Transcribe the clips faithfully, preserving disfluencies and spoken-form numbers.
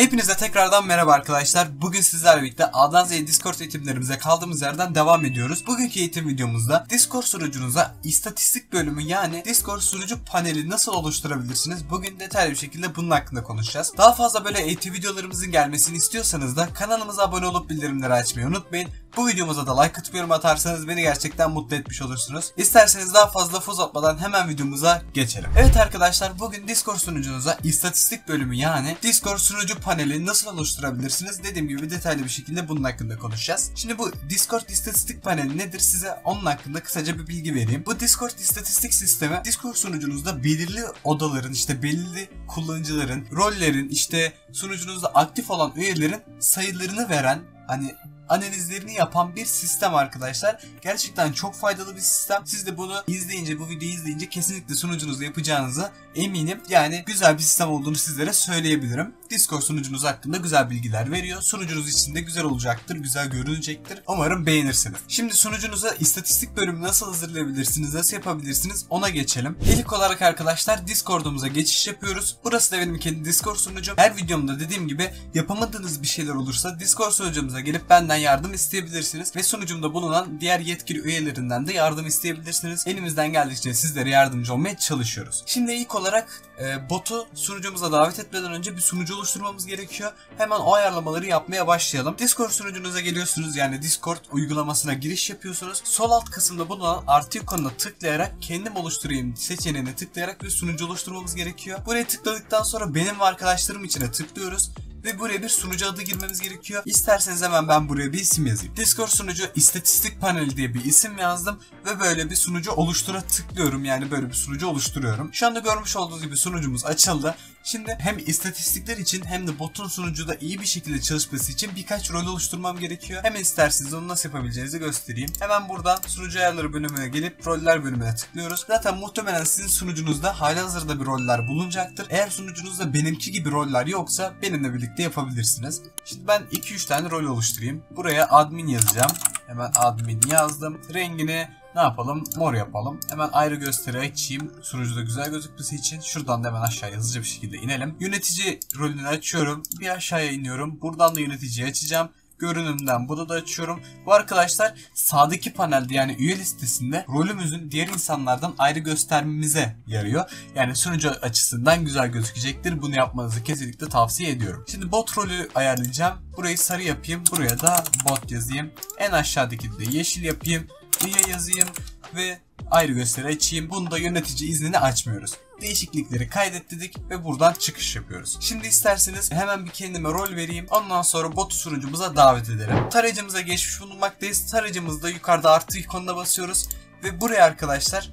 Hepinize tekrardan merhaba arkadaşlar. Bugün sizlerle birlikte A'dan Z'ye Discord eğitimlerimize kaldığımız yerden devam ediyoruz. Bugünkü eğitim videomuzda Discord sunucunuza istatistik bölümü yani Discord sunucu paneli nasıl oluşturabilirsiniz? Bugün detaylı bir şekilde bunun hakkında konuşacağız. Daha fazla böyle eğitim videolarımızın gelmesini istiyorsanız da kanalımıza abone olup bildirimleri açmayı unutmayın. Bu videomuza da like atıp yorum atarsanız beni gerçekten mutlu etmiş olursunuz. İsterseniz daha fazla laf uzatmadan hemen videomuza geçelim. Evet arkadaşlar, bugün Discord sunucunuza istatistik bölümü yani Discord sunucu paneli nasıl oluşturabilirsiniz? Dediğim gibi detaylı bir şekilde bunun hakkında konuşacağız. Şimdi bu Discord istatistik paneli nedir? Size onun hakkında kısaca bir bilgi vereyim. Bu Discord istatistik sistemi Discord sunucunuzda belirli odaların, işte belirli kullanıcıların, rollerin, işte sunucunuzda aktif olan üyelerin sayılarını veren, hani analizlerini yapan bir sistem arkadaşlar. Gerçekten çok faydalı bir sistem. Siz de bunu izleyince, bu videoyu izleyince kesinlikle sunucunuzda yapacağınıza eminim. Yani güzel bir sistem olduğunu sizlere söyleyebilirim. Discord sunucunuz hakkında güzel bilgiler veriyor. Sunucunuz için de güzel olacaktır, güzel görünecektir. Umarım beğenirsiniz. Şimdi sunucunuza istatistik bölümü nasıl hazırlayabilirsiniz, nasıl yapabilirsiniz ona geçelim. İlk olarak arkadaşlar Discord'umuza geçiş yapıyoruz. Burası da benim kendi Discord sunucum. Her videomda dediğim gibi yapamadığınız bir şeyler olursa Discord sunucumuza gelip benden yardım isteyebilirsiniz ve sunucumda bulunan diğer yetkili üyelerinden de yardım isteyebilirsiniz. Elimizden geldikçe sizlere yardımcı olmaya çalışıyoruz. Şimdi ilk olarak e, botu sunucumuza davet etmeden önce bir sunucu oluşturmamız gerekiyor. Hemen o ayarlamaları yapmaya başlayalım. Discord sunucunuza geliyorsunuz, yani Discord uygulamasına giriş yapıyorsunuz. Sol alt kısımda bulunan artı ikonuna tıklayarak kendim oluşturayım seçeneğine tıklayarak bir sunucu oluşturmamız gerekiyor. Buraya tıkladıktan sonra benim ve arkadaşlarım içine tıklıyoruz. Ve buraya bir sunucu adı girmemiz gerekiyor. İsterseniz hemen ben buraya bir isim yazayım. Discord sunucu istatistik paneli diye bir isim yazdım. Ve böyle bir sunucu oluştura tıklıyorum. Yani böyle bir sunucu oluşturuyorum. Şu anda görmüş olduğunuz gibi sunucumuz açıldı. Şimdi hem istatistikler için hem de botun sunucuda iyi bir şekilde çalışması için birkaç rol oluşturmam gerekiyor. Hemen isterseniz onu nasıl yapabileceğinizi göstereyim. Hemen buradan sunucu ayarları bölümüne gelip roller bölümüne tıklıyoruz. Zaten muhtemelen sizin sunucunuzda halihazırda bir roller bulunacaktır. Eğer sunucunuzda benimki gibi roller yoksa benimle birlikte yapabilirsiniz. Şimdi ben iki üç tane rol oluşturayım. Buraya admin yazacağım. Hemen admin yazdım. Rengini ne yapalım? Mor yapalım. Hemen ayrı gösteri açayım. Sunucuda güzel gözükmesi için. Şuradan da hemen aşağıya hızlıca bir şekilde inelim. Yönetici rolünü açıyorum. Bir aşağıya iniyorum. Buradan da yöneticiyi açacağım. Görünümden bunu da açıyorum. Bu arkadaşlar sağdaki panelde yani üye listesinde rolümüzün diğer insanlardan ayrı göstermemize yarıyor. Yani sunucu açısından güzel gözükecektir. Bunu yapmanızı kesinlikle tavsiye ediyorum. Şimdi bot rolü ayarlayacağım. Burayı sarı yapayım. Buraya da bot yazayım. En aşağıdaki de yeşil yapayım. Üye yazayım ve ayrı gösteri açayım. Bunu da yönetici iznini açmıyoruz. Değişiklikleri kaydet dedik ve buradan çıkış yapıyoruz. Şimdi isterseniz hemen bir kendime rol vereyim. Ondan sonra botu sunucumuza davet edelim. Tarayıcımıza geçmiş bulunmaktayız. Tarayıcımızda yukarıda artı ikonuna basıyoruz. Ve buraya arkadaşlar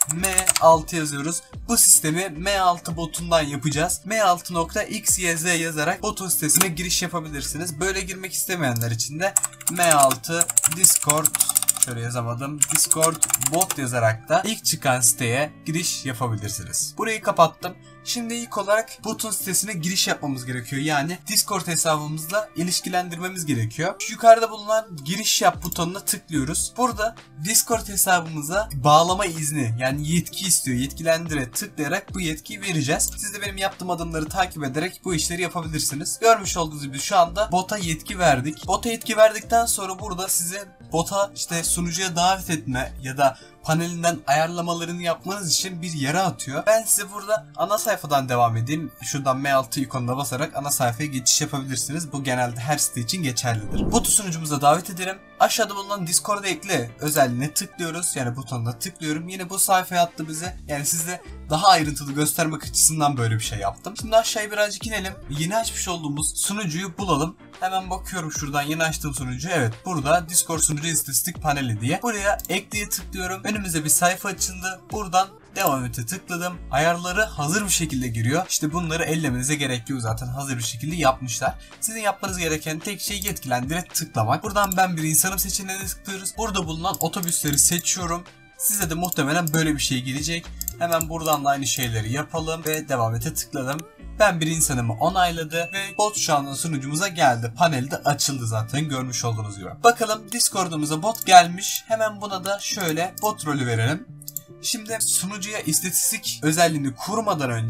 M altı yazıyoruz. Bu sistemi M altı botundan yapacağız. M altı nokta x y z yazarak botun sitesine giriş yapabilirsiniz. Böyle girmek istemeyenler için de M altı Discord, şöyle yazamadım, Discord bot yazarak da ilk çıkan siteye giriş yapabilirsiniz. Burayı kapattım. Şimdi ilk olarak botun sitesine giriş yapmamız gerekiyor. Yani Discord hesabımızla ilişkilendirmemiz gerekiyor. Şu yukarıda bulunan giriş yap butonuna tıklıyoruz. Burada Discord hesabımıza bağlama izni yani yetki istiyor. Yetkilendire tıklayarak bu yetkiyi vereceğiz. Siz de benim yaptığım adımları takip ederek bu işleri yapabilirsiniz. Görmüş olduğunuz gibi şu anda bota yetki verdik. Bota yetki verdikten sonra burada size bota işte sunucuya davet etme ya da panelinden ayarlamalarını yapmanız için bir yere atıyor. Ben size burada ana sayfadan devam edeyim. Şuradan M altı ikonuna basarak ana sayfaya geçiş yapabilirsiniz. Bu genelde her site için geçerlidir. Botu sunucumuza davet edelim. Aşağıda bulunan Discord'a ekle özelliğine tıklıyoruz. Yani butonuna tıklıyorum. Yine bu sayfaya attı bize. Yani size daha ayrıntılı göstermek açısından böyle bir şey yaptım. Şimdi aşağıya birazcık inelim. Yeni açmış olduğumuz sunucuyu bulalım. Hemen bakıyorum şuradan yeni açtığım sunucu. Evet, burada Discord sunucu istatistik paneli diye. Buraya ekleye tıklıyorum. Önümüze bir sayfa açıldı. Buradan devam ete tıkladım. Ayarları hazır bir şekilde giriyor. İşte bunları ellemenize gerek yok, zaten hazır bir şekilde yapmışlar. Sizin yapmanız gereken tek şey yetkilendire tıklamak. Buradan ben bir insanım seçeneğine tıklıyoruz. Burada bulunan otobüsleri seçiyorum. Size de muhtemelen böyle bir şey gelecek. Hemen buradan da aynı şeyleri yapalım ve devam ete tıkladım. Ben bir insanımı onayladı ve bot şu anda sunucumuza geldi. Panelde açıldı zaten görmüş olduğunuz gibi. Bakalım Discord'umuza bot gelmiş. Hemen buna da şöyle bot rolü verelim. Şimdi sunucuya istatistik özelliğini kurmadan önce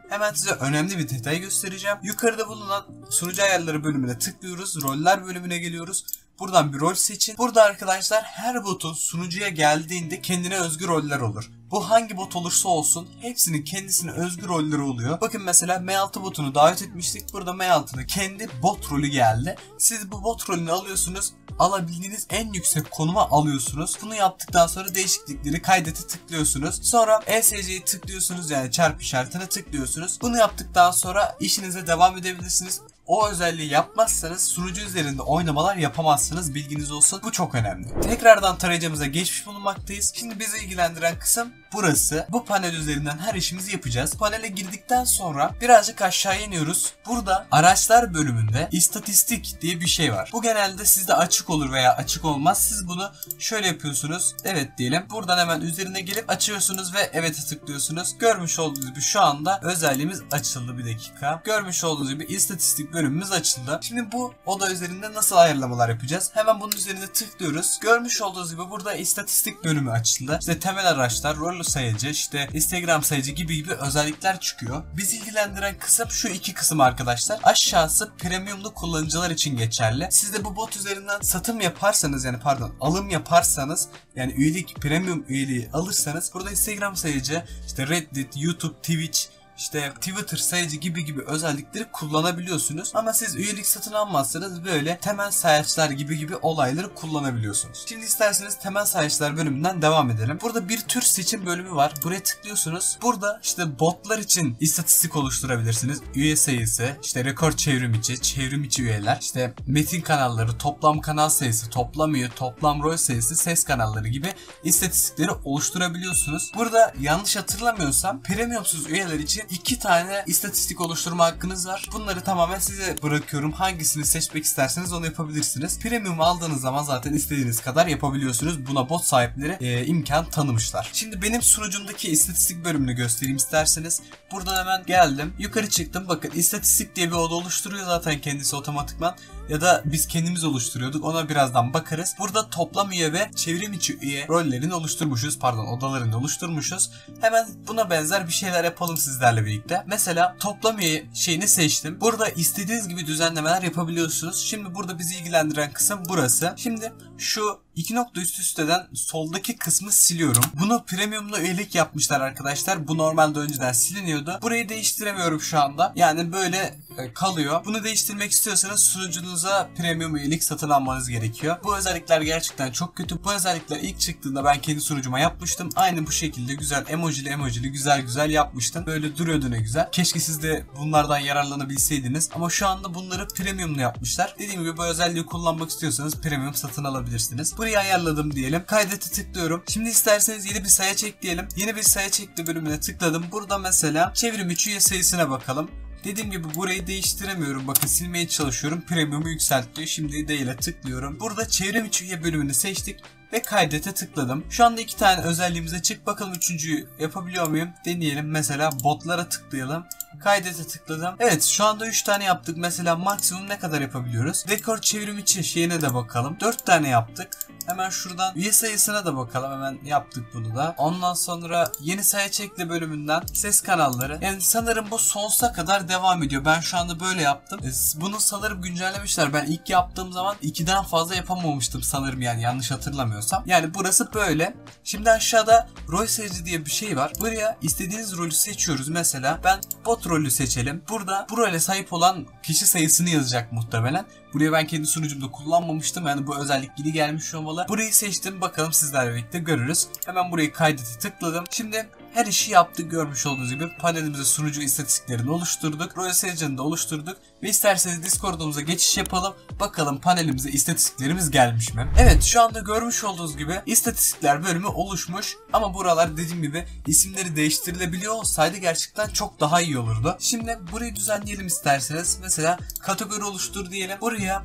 Hemen size önemli bir detay göstereceğim. Yukarıda bulunan sunucu ayarları bölümüne tıklıyoruz. Roller bölümüne geliyoruz. Buradan bir rol seçin. Burada arkadaşlar her botun sunucuya geldiğinde kendine özgü roller olur. Bu hangi bot olursa olsun hepsinin kendisine özgü rolleri oluyor. Bakın mesela M altı botunu davet etmiştik. Burada M altı'nın kendi bot rolü geldi. Siz bu bot rolünü alıyorsunuz. Alabildiğiniz en yüksek konuma alıyorsunuz. Bunu yaptıktan sonra değişiklikleri kaydete tıklıyorsunuz. Sonra E S C'yi tıklıyorsunuz, yani çarpı işaretine tıklıyorsunuz. Bunu yaptıktan sonra işinize devam edebilirsiniz. O özelliği yapmazsanız sunucu üzerinde oynamalar yapamazsınız, bilginiz olsun. Bu çok önemli. Tekrardan tarayıcımıza geçmiş bulunmaktayız. Şimdi bizi ilgilendiren kısım burası. Bu panel üzerinden her işimizi yapacağız. Panele girdikten sonra birazcık aşağı iniyoruz. Burada araçlar bölümünde istatistik diye bir şey var. Bu genelde sizde açık olur veya açık olmaz. Siz bunu şöyle yapıyorsunuz. Evet diyelim. Buradan hemen üzerine gelip açıyorsunuz ve evet'e tıklıyorsunuz. Görmüş olduğunuz gibi şu anda özelliğimiz açıldı. Bir dakika. Görmüş olduğunuz gibi istatistik bölümümüz açıldı. Şimdi bu oda üzerinde nasıl ayarlamalar yapacağız? Hemen bunun üzerine tıklıyoruz. Görmüş olduğunuz gibi burada istatistik bölümü açıldı. İşte temel araçlar, rol sayıcı, işte Instagram sayıcı gibi gibi özellikler çıkıyor. Bizi ilgilendiren kısım şu iki kısım arkadaşlar. Aşağısı premiumlu kullanıcılar için geçerli. Siz de bu bot üzerinden satım yaparsanız, yani pardon alım yaparsanız, yani üyelik, premium üyeliği alırsanız burada Instagram sayıcı, işte Reddit, YouTube, Twitch, İşte Twitter sayıcı gibi gibi özellikleri kullanabiliyorsunuz. Ama siz üyelik satın almazsanız böyle temel sayaçlar gibi gibi olayları kullanabiliyorsunuz. Şimdi isterseniz temel sayaçlar bölümünden devam edelim. Burada bir tür seçim bölümü var. Buraya tıklıyorsunuz. Burada işte botlar için istatistik oluşturabilirsiniz. Üye sayısı, işte rekor çevrim içi, çevrim içi üyeler, işte metin kanalları, toplam kanal sayısı, toplam üye, toplam rol sayısı, ses kanalları gibi istatistikleri oluşturabiliyorsunuz. Burada yanlış hatırlamıyorsam premiumsuz üyeler için iki tane istatistik oluşturma hakkınız var. Bunları tamamen size bırakıyorum. Hangisini seçmek isterseniz onu yapabilirsiniz. Premium aldığınız zaman zaten istediğiniz kadar yapabiliyorsunuz. Buna bot sahipleri e, imkan tanımışlar. Şimdi benim sunucumdaki istatistik bölümünü göstereyim isterseniz. Buradan hemen geldim. Yukarı çıktım. Bakın istatistik diye bir oda oluşturuyor zaten kendisi otomatikman. Ya da biz kendimiz oluşturuyorduk. Ona birazdan bakarız. Burada toplam üye ve çevrim içi üye rollerini oluşturmuşuz. Pardon, odalarını oluşturmuşuz. Hemen buna benzer bir şeyler yapalım sizlerle birlikte. Mesela toplam üye şeyini seçtim. Burada istediğiniz gibi düzenlemeler yapabiliyorsunuz. Şimdi burada bizi ilgilendiren kısım burası. Şimdi şu iki nokta üst üsteden soldaki kısmı siliyorum. Bunu premiumlu üyelik yapmışlar arkadaşlar. Bu normalde önceden siliniyordu. Burayı değiştiremiyorum şu anda. Yani böyle kalıyor. Bunu değiştirmek istiyorsanız sunucunuza premium üyelik satın almanız gerekiyor. Bu özellikler gerçekten çok kötü. Bu özellikler ilk çıktığında ben kendi sunucuma yapmıştım. Aynı bu şekilde güzel emojili emojili güzel güzel yapmıştım. Böyle duruyordu ne güzel. Keşke siz de bunlardan yararlanabilseydiniz. Ama şu anda bunları premiumlu yapmışlar. Dediğim gibi bu özelliği kullanmak istiyorsanız premium satın alabilirsiniz. Burayı ayarladım diyelim. Kaydete tıklıyorum. Şimdi isterseniz yeni bir sayaç ekleyelim. Yeni bir sayaç ekle bölümüne tıkladım. Burada mesela çevrim içi üye sayısına bakalım. Dediğim gibi burayı değiştiremiyorum. Bakın silmeye çalışıyorum. Premium'u yükseltiyor. Şimdi değil'e tıklıyorum. Burada çevrim içi üye bölümünü seçtik. Ve kaydete tıkladım. Şu anda iki tane özelliğimiz açık. Bakalım üçüncüyü yapabiliyor muyum? Deneyelim. Mesela botlara tıklayalım. Kaydete tıkladım. Evet, şu anda üç tane yaptık. Mesela maksimum ne kadar yapabiliyoruz? Rekor çevrim içi şeyine de bakalım. dört tane yaptık. Hemen şuradan üye sayısına da bakalım. Hemen yaptık bunu da. Ondan sonra yeni sayaç ekle bölümünden ses kanalları. Yani sanırım bu sonsuza kadar devam ediyor. Ben şu anda böyle yaptım. Bunu sanırım güncellemişler. Ben ilk yaptığım zaman ikiden fazla yapamamıştım sanırım, yani yanlış hatırlamıyorsam. Yani burası böyle. Şimdi aşağıda rol sayıcı diye bir şey var. Buraya istediğiniz rolü seçiyoruz. Mesela ben bot rolü seçelim. Burada bu role sahip olan kişi sayısını yazacak muhtemelen. Buraya ben kendi sunucumda kullanmamıştım. Yani bu özellik yeni gelmiş olmalı. Burayı seçtim. Bakalım sizlerle birlikte görürüz. Hemen burayı kaydete tıkladım. Şimdi her işi yaptık, görmüş olduğunuz gibi. Panelimize sunucu istatistiklerini oluşturduk. Rol sayıcını da oluşturduk. Ve isterseniz Discord'umuza geçiş yapalım. Bakalım panelimize istatistiklerimiz gelmiş mi? Evet, şu anda görmüş olduğunuz gibi istatistikler bölümü oluşmuş. Ama buralar dediğim gibi isimleri değiştirilebiliyor olsaydı gerçekten çok daha iyi olurdu. Şimdi burayı düzenleyelim isterseniz. Mesela kategori oluştur diyelim. Buraya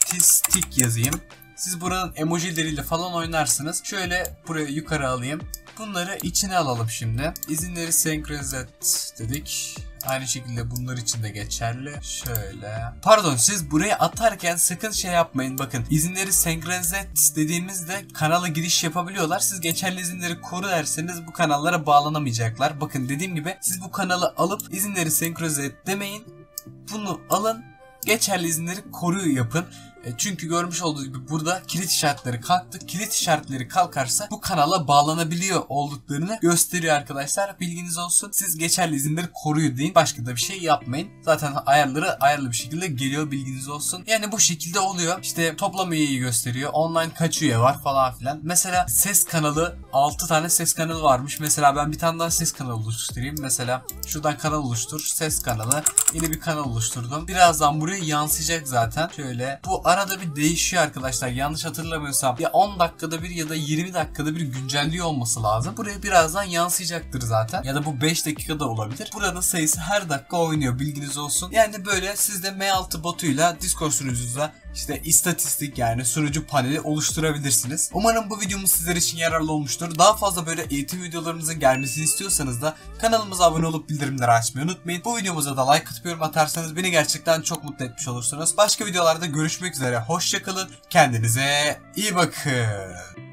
istatistik yazayım. Siz buranın emojileriyle falan oynarsınız. Şöyle buraya yukarı alayım. Bunları içine alalım şimdi. İzinleri senkronize et dedik. Aynı şekilde bunlar için de geçerli. Şöyle. Pardon, siz buraya atarken sakın şey yapmayın. Bakın, izinleri senkronize et dediğimizde kanala giriş yapabiliyorlar. Siz geçerli izinleri koru derseniz bu kanallara bağlanamayacaklar. Bakın, dediğim gibi siz bu kanalı alıp izinleri senkronize et demeyin. Bunu alın. Geçerli izinleri koru yapın. Çünkü görmüş olduğunuz gibi burada kilit işaretleri kalktı. Kilit işaretleri kalkarsa bu kanala bağlanabiliyor olduklarını gösteriyor arkadaşlar. Bilginiz olsun. Siz geçerli izinleri koruyun deyin. Başka da bir şey yapmayın. Zaten ayarları ayarlı bir şekilde geliyor, bilginiz olsun. Yani bu şekilde oluyor. İşte toplam üyeyi gösteriyor. Online kaç üye var falan filan. Mesela ses kanalı, altı tane ses kanalı varmış. Mesela ben bir tane daha ses kanalı oluşturayım. Mesela şuradan kanal oluştur. Ses kanalı. Yeni bir kanal oluşturdum. Birazdan buraya yansıyacak zaten. Şöyle. Bu arada bir değişiyor arkadaşlar. Yanlış hatırlamıyorsam ya on dakikada bir ya da yirmi dakikada bir güncelliyor olması lazım. Buraya birazdan yansıyacaktır zaten. Ya da bu beş dakikada olabilir. Buranın sayısı her dakika oynuyor, bilginiz olsun. Yani böyle siz de M altı botuyla Discord sunucunuzda işte istatistik, yani sunucu paneli oluşturabilirsiniz. Umarım bu videomuz sizler için yararlı olmuştur. Daha fazla böyle eğitim videolarımızın gelmesini istiyorsanız da kanalımıza abone olup bildirimleri açmayı unutmayın. Bu videomuza da like atıp yorum atarsanız beni gerçekten çok mutlu etmiş olursunuz. Başka videolarda görüşmek üzere. Hoşça kalın. Kendinize iyi bakın.